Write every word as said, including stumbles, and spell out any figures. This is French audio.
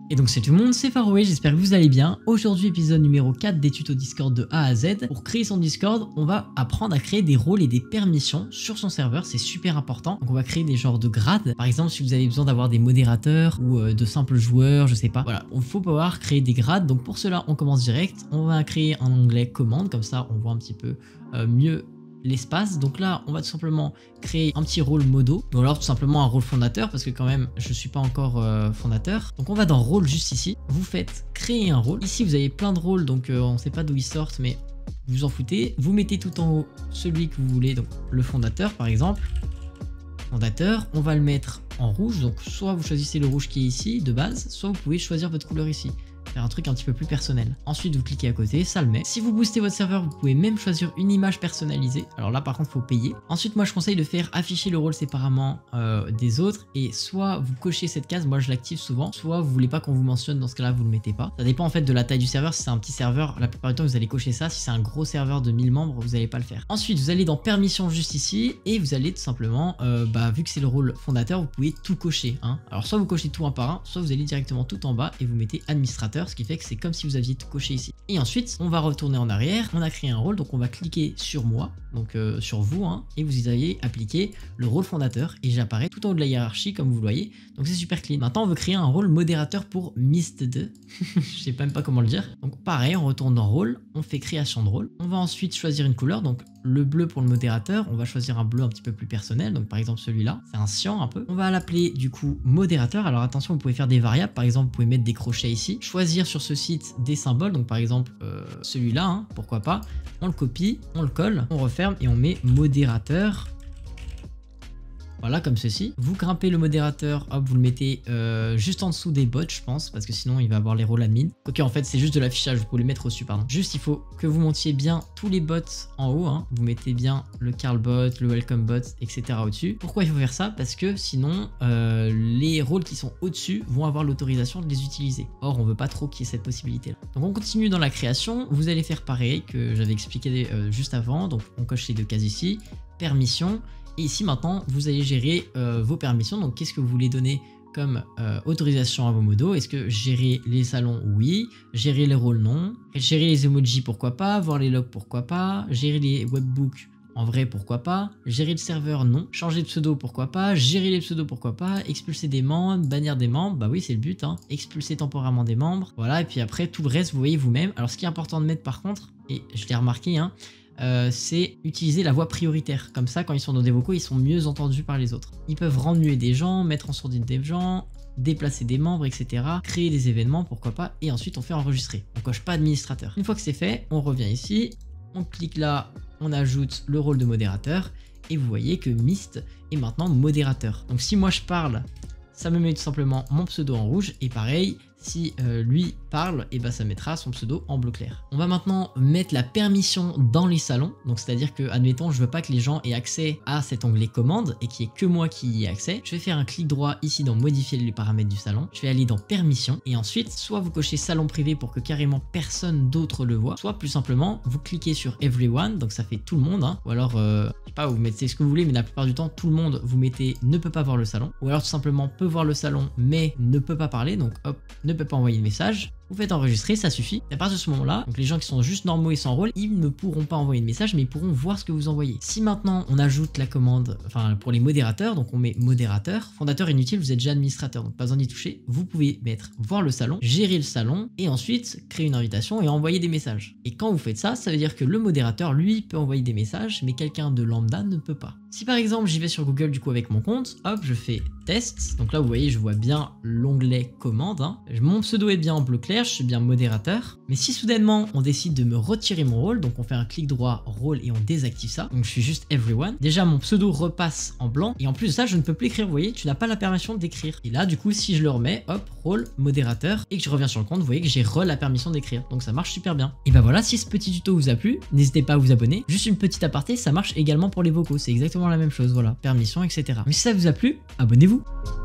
Et donc c'est tout le monde, c'est Faroé, j'espère que vous allez bien. Aujourd'hui épisode numéro quatre des tutos Discord de A à Z. Pour créer son Discord, on va apprendre à créer des rôles et des permissions sur son serveur, c'est super important. Donc on va créer des genres de grades. Par exemple si vous avez besoin d'avoir des modérateurs ou euh, de simples joueurs, je sais pas. Voilà, il faut pouvoir créer des grades. Donc pour cela on commence direct. On va créer un onglet commande, comme ça on voit un petit peu euh, mieux l'espace. Donc là on va tout simplement créer un petit rôle modo, ou alors tout simplement un rôle fondateur, parce que quand même je suis pas encore euh, fondateur. Donc on va dans rôle juste ici, vous faites créer un rôle. Ici vous avez plein de rôles, donc euh, on sait pas d'où ils sortent, mais vous en foutez. Vous mettez tout en haut celui que vous voulez, donc le fondateur par exemple. Fondateur, on va le mettre en rouge, donc soit vous choisissez le rouge qui est ici de base, soit vous pouvez choisir votre couleur ici. Faire un truc un petit peu plus personnel. Ensuite vous cliquez à côté, ça le met. Si vous boostez votre serveur, vous pouvez même choisir une image personnalisée. Alors là par contre faut payer. Ensuite moi je conseille de faire afficher le rôle séparément euh, des autres, et soit vous cochez cette case, moi je l'active souvent, soit vous voulez pas qu'on vous mentionne, dans ce cas là vous le mettez pas. Ça dépend en fait de la taille du serveur. Si c'est un petit serveur, la plupart du temps vous allez cocher ça. Si c'est un gros serveur de mille membres, vous allez pas le faire. Ensuite vous allez dans permission juste ici, et vous allez tout simplement, euh, bah, vu que c'est le rôle fondateur, vous pouvez tout cocher, hein. Alors soit vous cochez tout un par un, soit vous allez directement tout en bas et vous mettez administrateur, ce qui fait que c'est comme si vous aviez tout coché ici. Et ensuite on va retourner en arrière, on a créé un rôle, donc on va cliquer sur moi, donc euh, sur vous, hein, et vous y allez appliquer le rôle fondateur, et j'apparais tout en haut de la hiérarchie comme vous le voyez, donc c'est super clean. Maintenant on veut créer un rôle modérateur pour Mist2, je sais même pas comment le dire. Donc pareil, on retourne dans rôle, on fait création de rôle, on va ensuite choisir une couleur, donc le bleu pour le modérateur, on va choisir un bleu un petit peu plus personnel, donc par exemple celui-là, c'est un cyan un peu. On va l'appeler du coup modérateur. Alors attention, vous pouvez faire des variables, par exemple vous pouvez mettre des crochets ici, choisir sur ce site des symboles, donc par exemple euh, celui-là, hein, pourquoi pas, on le copie, on le colle, on referme et on met modérateur. Voilà, comme ceci. Vous grimpez le modérateur, hop, vous le mettez euh, juste en dessous des bots, je pense, parce que sinon il va avoir les rôles admin. Ok, en fait c'est juste de l'affichage, vous pouvez les mettre au-dessus, pardon. Juste il faut que vous montiez bien tous les bots en haut, hein. Vous mettez bien le Carl bot, le welcome bot, et cetera au-dessus. Pourquoi il faut faire ça? Parce que sinon euh, les rôles qui sont au-dessus vont avoir l'autorisation de les utiliser. Or on veut pas trop qu'il y ait cette possibilité là. Donc on continue dans la création, vous allez faire pareil que j'avais expliqué euh, juste avant. Donc on coche les deux cases ici, permission. Et ici maintenant vous allez gérer euh, vos permissions. Donc qu'est-ce que vous voulez donner comme euh, autorisation à vos modos? Est-ce que gérer les salons? Oui. Gérer les rôles? Non. Gérer les emojis? Pourquoi pas. Voir les logs? Pourquoi pas. Gérer les webbooks? En vrai, pourquoi pas. Gérer le serveur? Non. Changer de pseudo? Pourquoi pas. Gérer les pseudos? Pourquoi pas. Expulser des membres? Bannir des membres? Bah oui, c'est le but, hein. Expulser temporairement des membres. Voilà, et puis après tout le reste vous voyez vous-même. Alors ce qui est important de mettre par contre, et je l'ai remarqué, hein, Euh, c'est utiliser la voix prioritaire. Comme ça, quand ils sont dans des vocaux, ils sont mieux entendus par les autres. Ils peuvent rendre muet des gens, mettre en sourdine des gens, déplacer des membres, et cetera. Créer des événements, pourquoi pas. Et ensuite, on fait enregistrer. On coche pas administrateur. Une fois que c'est fait, on revient ici. On clique là, on ajoute le rôle de modérateur. Et vous voyez que Mist est maintenant modérateur. Donc si moi je parle, ça me met tout simplement mon pseudo en rouge. Et pareil, si euh, lui parle, et bah ça mettra son pseudo en bleu clair. On va maintenant mettre la permission dans les salons. Donc c'est à dire que, admettons, je veux pas que les gens aient accès à cet onglet commande et qu'il n'y ait que moi qui y ai accès. Je vais faire un clic droit ici dans modifier les paramètres du salon. Je vais aller dans permission, et ensuite soit vous cochez salon privé pour que carrément personne d'autre le voit, soit plus simplement vous cliquez sur everyone, donc ça fait tout le monde, hein. Ou alors euh, je sais pas, vous mettez ce que vous voulez, mais la plupart du temps tout le monde vous mettez ne peut pas voir le salon, ou alors tout simplement peut voir le salon mais ne peut pas parler, donc hop, ne peut pas envoyer de message. Vous faites enregistrer, ça suffit. Et à partir de ce moment-là, donc les gens qui sont juste normaux et sans rôle, ils ne pourront pas envoyer de message, mais ils pourront voir ce que vous envoyez. Si maintenant on ajoute la commande, enfin pour les modérateurs, donc on met modérateur, fondateur inutile, vous êtes déjà administrateur, donc pas besoin d'y toucher. Vous pouvez mettre voir le salon, gérer le salon, et ensuite créer une invitation et envoyer des messages. Et quand vous faites ça, ça veut dire que le modérateur, lui, peut envoyer des messages, mais quelqu'un de lambda ne peut pas. Si par exemple j'y vais sur Google du coup avec mon compte, hop, je fais test, donc là vous voyez je vois bien l'onglet commande, hein. Mon pseudo est bien en bleu clair, je suis bien modérateur, mais si soudainement on décide de me retirer mon rôle, donc on fait un clic droit rôle et on désactive ça, donc je suis juste everyone, déjà mon pseudo repasse en blanc, et en plus de ça je ne peux plus écrire, vous voyez, tu n'as pas la permission d'écrire. Et là du coup si je le remets, hop, rôle modérateur, et que je reviens sur le compte, vous voyez que j'ai re la permission d'écrire, donc ça marche super bien. Et bah voilà, si ce petit tuto vous a plu, n'hésitez pas à vous abonner. Juste une petite aparté, ça marche également pour les vocaux, c'est exactement la même chose, voilà, permission, et cetera. Mais si ça vous a plu, abonnez-vous.